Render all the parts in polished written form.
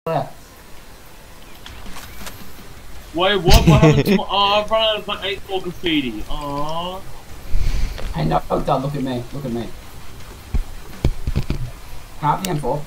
Wait, what happened to my... Oh, I've run out of my 8-4 graffiti. Aww. Hey, no, Dad, look at me. Look at me. Can I have the M4?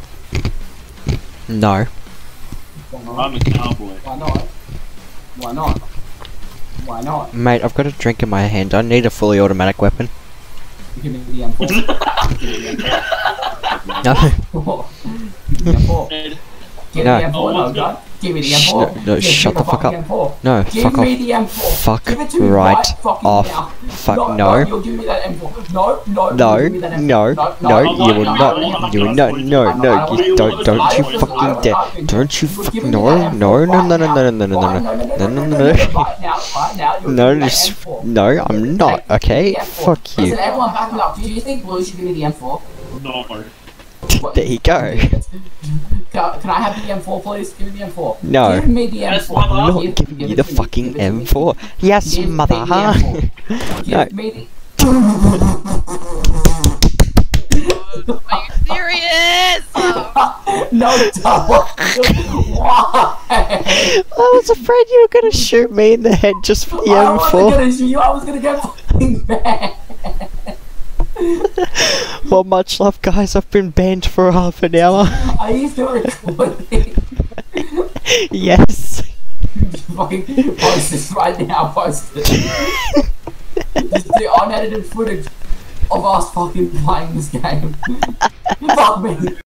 No. I'm a cowboy. Why not? Why not? Why not? Mate, I've got a drink in my hand. I need a fully automatic weapon. You give me the M4. Give me the M4. No. Give me the M4. Give me No. the M4, no, Dad. Give me the M4. No, shut the fuck up. M4. No, Give fuck me off. the M4. Fuck Give it to me right fucking off. now. Fuck No, no. you'll give me that M4. No, No, you'll give me that M4. no, no, you will not. You will not. No, no, you don't you fucking dare. Don't you fucking no, no, no, no, no, no, no, no, no, no, no, no, no, no, I'm not. Okay, fuck you. Listen, everyone back me up. Do you think Blue should give me the M4? No. There you go. Can I have the M4, please? Give me the M4. No. Give me the Yes, M4. mother. I'm not giving you the fucking M4. Yes, Give me mother. the M4. No. Give me the... Are you serious? No, don't. Why? I was afraid you were gonna shoot me in the head just for the I wasn't M4. gonna shoot you. I was gonna get fucking banned. Well, much love, guys. I've been banned for half an hour. Are you still recording? Yes. Fucking post this right now. Post it. Just the unedited footage of us fucking playing this game. Fuck me.